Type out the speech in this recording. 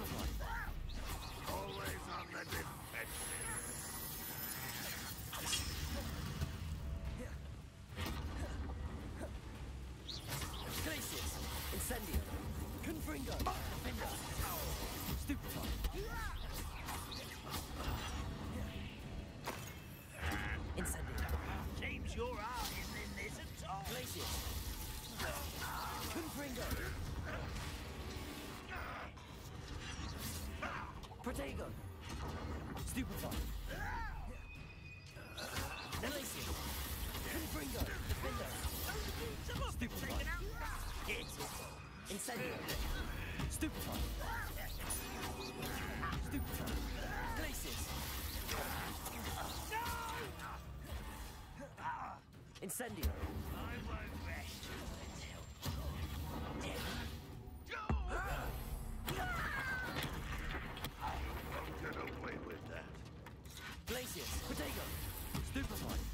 Stupefy. Always on the defensive. Glacius. Incendio. Confringo. Defender. Stupefy. Incendio. Seems your heart isn't in this at all. Glacius. Confringo. Protego. Stupefy. Glacius. Confringo. Defender. Stupefy. Incendio. Stupefy. Stupefy. Glacius. Incendio. I won't rest until Don't get away with that. Glacius. Protego. Stupefy.